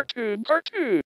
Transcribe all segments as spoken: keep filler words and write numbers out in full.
cartoon, cartoon.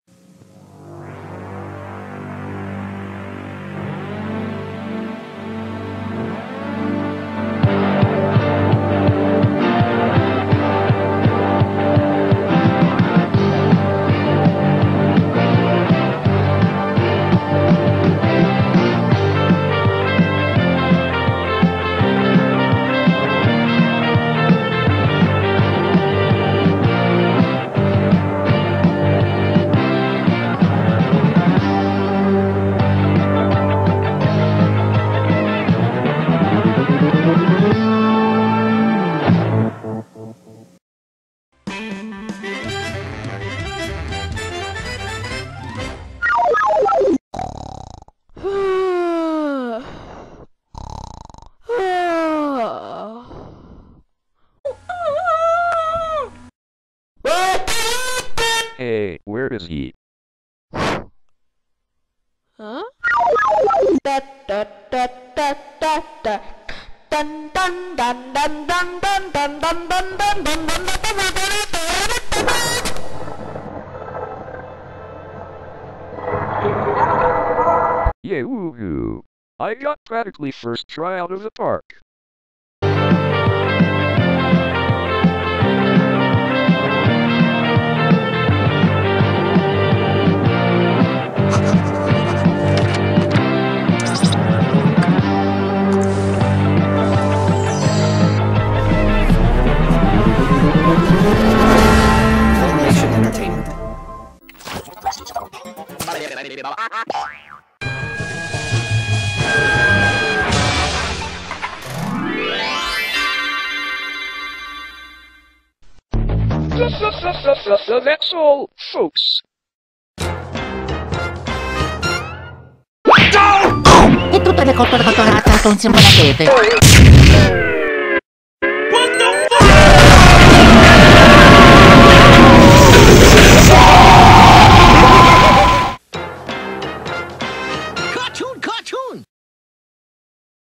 Hey, where is he? Huh? Da da da da da da. Dun dun dun dun dun dun dun dun dun dun dun dun. Yeah, woo-hoo. I got practically first try out of the park. Formation Entertainment. So that's all, folks. E tutte le cotto le cotto la cartoncina la rete.